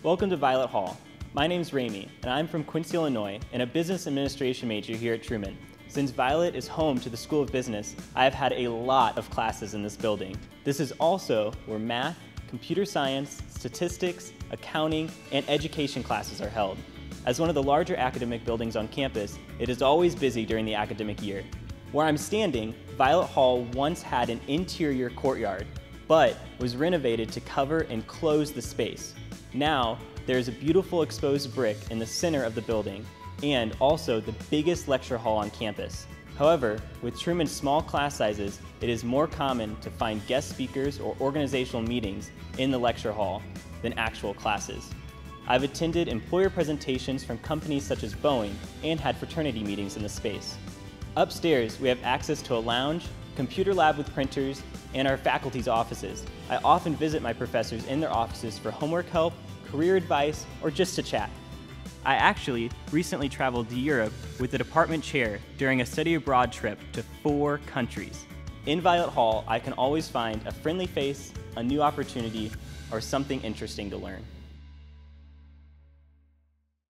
Welcome to Violette Hall. My name's Remy, and I'm from Quincy, Illinois, and a business administration major here at Truman. Since Violette is home to the School of Business, I have had a lot of classes in this building. This is also where math, computer science, statistics, accounting, and education classes are held. As one of the larger academic buildings on campus, it is always busy during the academic year. Where I'm standing, Violette Hall once had an interior courtyard, but was renovated to cover and close the space. Now, there is a beautiful exposed brick in the center of the building, and also the biggest lecture hall on campus. However, with Truman's small class sizes, it is more common to find guest speakers or organizational meetings in the lecture hall than actual classes. I've attended employer presentations from companies such as Boeing and had fraternity meetings in the space. Upstairs, we have access to a lounge, computer lab with printers, and our faculty's offices. I often visit my professors in their offices for homework help, career advice, or just to chat. I actually recently traveled to Europe with the department chair during a study abroad trip to 4 countries. In Violette Hall, I can always find a friendly face, a new opportunity, or something interesting to learn.